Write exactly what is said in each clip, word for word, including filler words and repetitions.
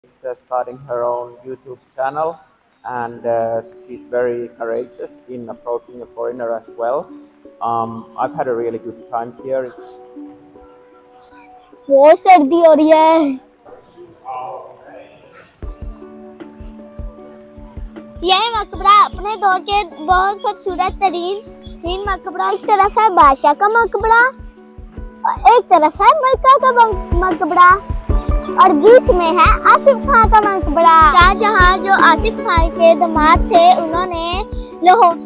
She's uh, starting her own YouTube channel, and uh, she's very courageous in approaching a foreigner as well. Um, I've had a really good time here. बहुत सर्दी हो रही है। यह मकबरा अपने दौर के बहुत खूबसूरत तरीन मकबरा। एक तरफ है बादशाह का मकबरा और एक तरफ है मलका का मकबरा और बीच में है आसिफ खान का मकबरा। शाहजहां जो आसिफ खान के दामाद थे, उन्होंने लाहौर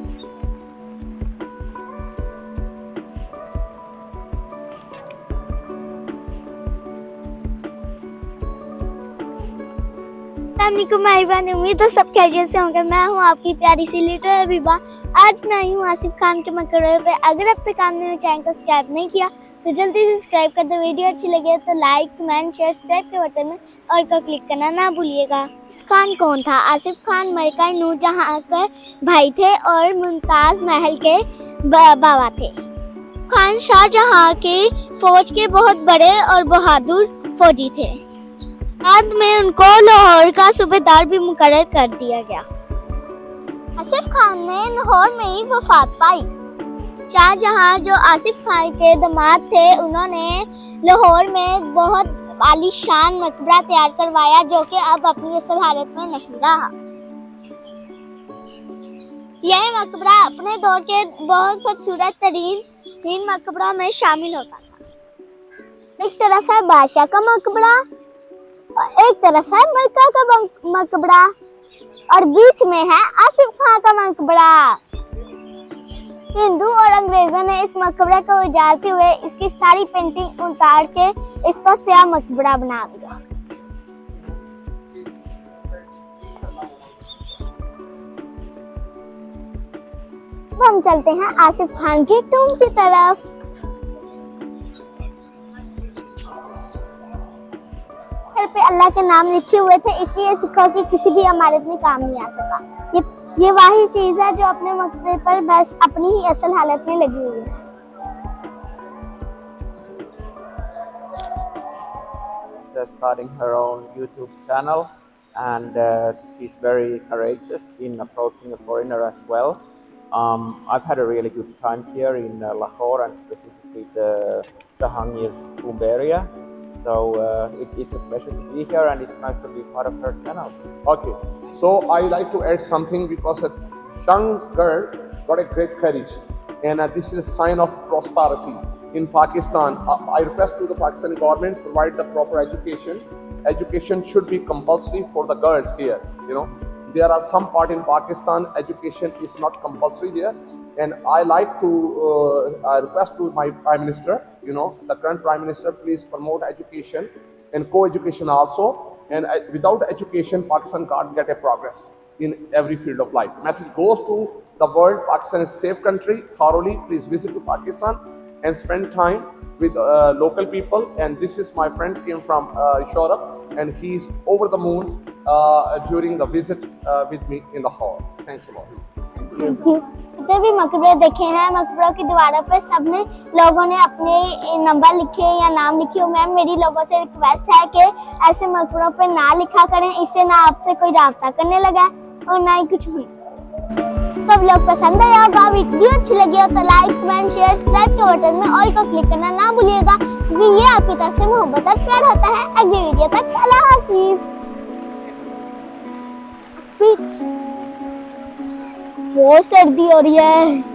मेहरबानी। उम्मीद है सब खैरियत से होंगे। मैं हूं आपकी प्यारी सी लिटिल हबीबा। आज मैं आई हूं आसिफ खान के मकबरे पे। अगर अब तक आपने मेरे चैनल को सब्सक्राइब नहीं किया तो जल्दी से सब्सक्राइब कर दो। वीडियो अच्छी लगे तो लाइक कमेंट शेयर सब्सक्राइब के बटन में और को क्लिक करना ना भूलिएगा। आसिफ खान कौन था? आसिफ खान मलिका नूरजहां के भाई थे और मुमताज महल के बाबा थे। खान शाहजहां के फौज के बहुत बड़े और बहादुर फौजी थे। बाद में उनको लाहौर का सूबेदार भी मुकर्रर कर दिया गया। आसिफ खान ने लाहौर में ही वफात पाई। शाहजहां जो आसिफ खान के दामाद थे, उन्होंने लाहौर में बहुत आलीशान मकबरा तैयार करवाया जो कि अब अपनी असल हालत में नहीं रहा। यह मकबरा अपने दौर के बहुत खूबसूरत तरीन मकबरों में शामिल होता था। एक तरफ है बादशाह का मकबरा और एक तरफ है मलका का मकबरा और बीच में है आसिफ खान का मकबरा। हिंदू और अंग्रेजों ने इस मकबरे को उजाड़ते हुए इसकी सारी पेंटिंग उतार के इसको स्याह मकबरा बना दिया। हम चलते हैं आसिफ खान की टूम की तरफ। पे अल्लाह के नाम लिखे हुए थे, इसलिए सिखों की किसी भी इमारत में काम नहीं आ सका। ये ये वही चीज है जो अपने मकबरे पर बस अपनी ही असल हालत में लगी हुई है। She's starting her own YouTube channel, and uh, she's very courageous in approaching a foreigner as well. Um, I've had a really good time here in uh, Lahore, and specifically the Jahangir's tomb area. So uh, it, it's a pleasure to be here, and it's nice to be part of her channel. Okay, so I like to add something because a young girl got a great courage, and uh, this is a sign of prosperity in Pakistan. Uh, I request to the Pakistani government provide the proper education. Education should be compulsory for the girls here. You know, there are some part in Pakistan education is not compulsory there, and I like to uh, I request to my Prime Minister, you know, the current Prime Minister, please promote education and co-education also. And uh, without education, Pakistan can't get a progress in every field of life. Message goes to the world: Pakistan is a safe country. Thoroughly, please visit to Pakistan and spend time with uh, local people. And this is my friend came from uh, Europe, and he's over the moon uh, during the visit uh, with me in Lahore. Thanks a lot. Thank you. जितने भी मकबरे देखे हैं, मकबरों की दीवारों पे सबने लोगों ने अपने नंबर लिखे या नाम लिखे हो। मैम, मेरी लोगों से रिक्वेस्ट है कि ऐसे मकबरों पे ना लिखा करें, इससे ना आपसे कोई राब्ता करने लगा और ना ही कुछ हो। तो लोग पसंद आया होगा, वीडियो अच्छी लगी हो तो लाइक कमेंट शेयर सब्सक्राइब के बटन में ऑल को क्लिक करना ना भूलिएगा, क्योंकि ये आपकी तरफ से मोहब्बत और प्यार होता है। अगली वीडियो तक अल्लाह हाफिज। बहुत सर्दी हो रही है।